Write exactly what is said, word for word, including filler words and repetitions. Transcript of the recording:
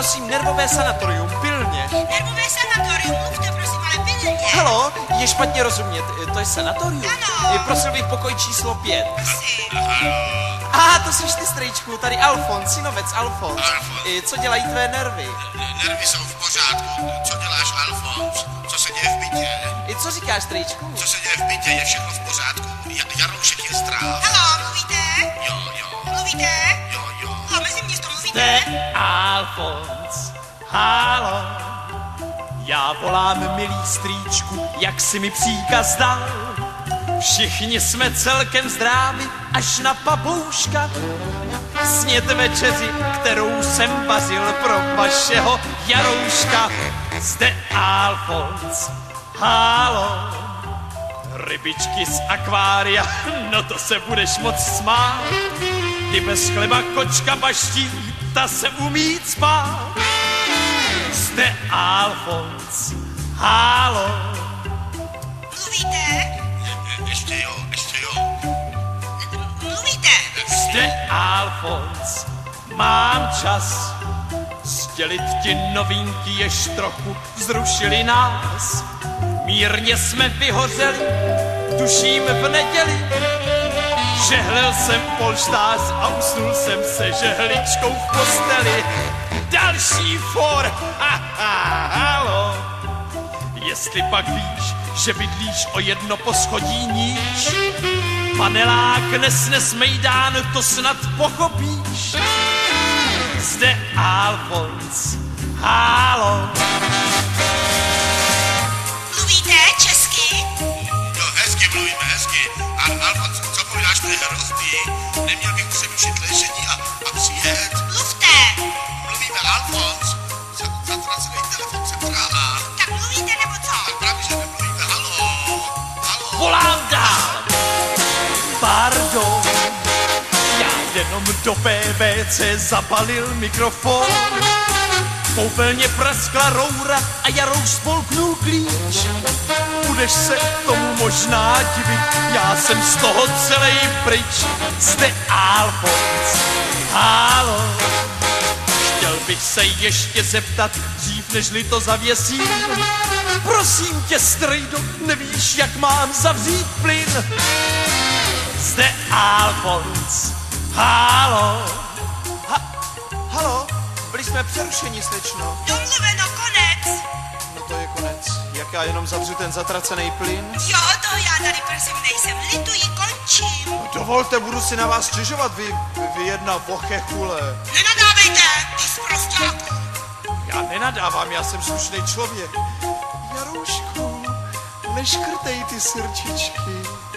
prosím, nervové sanatorium, pilně. Nervové sanatorium, mluvte prosím, ale pilně. Halo, je špatně rozumět, to je sanatorium? Ano. Prosil bych pokoj číslo pět. Prosím. Aha, to jsi ty, strejčku, tady Alfons, synovec Alfons. Alfons. Co dělají tvé nervy? Nervy jsou v pořádku. Co děláš, Alfons? Co se děje v bytě? Co říkáš, strejčku? Co se děje v bytě? Je všechno v pořádku? Ja- Jaroušek je zdrav. Halo, mluvíte? Jo, jo. Mluvíte? Jo, jo. Halo, mezi město mluvíte? Jste Alfons. Halo. Já volám, milý strýčku, jak si mi příkaz dal. Všichni jsme celkem zdraví, až na papouška. Sněd večeři, kterou jsem vařil pro vašeho Jarouška. Zde Alfons. Halo. Rybičky z akvária, no to se budeš moc smát. Ty bez chleba kočka baští, ta se umí spát. Zde Alfons. Halo. Mluvíte? Je- Ještě jo, ještě jo. Mluvíte? Zde Alfons. Mám čas sdělit ti novinky, jež trochu vzrušili nás. Mírně jsme vyhořeli, tuším v neděli. Žehlil jsem polštář a usnul jsem se žehličkou v posteli. Další for, ha, ha, halo. Jestli pak víš, že bydlíš o jedno poschodí níž, panelák nesnes mejdán, to snad pochopíš. Zde Alfons. Halo. Mluvíte česky? Jo, hezky mluvíme, hezky. A Alfons, co povídáš, to je hrozný. Neměl bych přerušit ležení a, a přijet. Mluvte. Mluvíme, Alfons. Za- Zatracený telefon se trhá. Tak mluvíte nebo co? Tak právě, že nemluvíme. Halo. Halo. Volám dál. Pardon. Já jenom do P V C zapalil mikrofon. Koupelně praskla roura a Jarou spolknul klíč. Budeš se tomu možná divit, já jsem z toho celej pryč. Zde Alfons. Halo. Chtěl bych se ještě zeptat, dřív nežli to zavěsím. Prosím tě, strejdo, nevíš, jak mám zavřít plyn? Zde Alfons. Halo. Ha, halo, byli jsme přerušeni, slečno. Domluveno, konec. No to je konec. Jak já jenom zavřu ten zatracený plyn? Jo, to já tady prosím nejsem. Lituji, končím. No dovolte, budu si na vás stěžovat, vy, vy jedna vochechule. Nenadávejte, ty zprosťáku. Já nenadávám, já jsem slušný člověk. Jaroušku, neškrtej ty srdčičky.